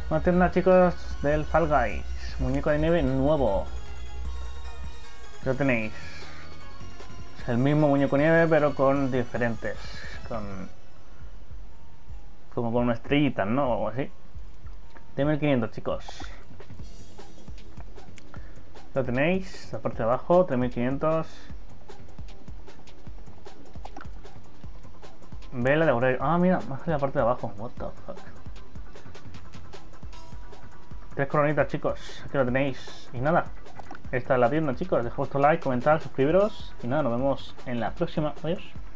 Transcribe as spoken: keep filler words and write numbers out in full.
Una tienda, chicos, del Fall Guys. Muñeco de nieve nuevo. Lo tenéis. Es el mismo muñeco de nieve, pero con diferentes. Con... como con una estrellita, ¿no? O algo así. De mil quinientos, chicos. Lo tenéis. La parte de abajo, tres mil quinientos. Vela de aurelio. Ah, mira, más que la parte de abajo. What the fuck. Tres coronitas, chicos. Aquí lo tenéis. Y nada. Esta es la tienda, chicos. Dejad vuestro like, comentar, suscribiros. Y nada, nos vemos en la próxima. Adiós.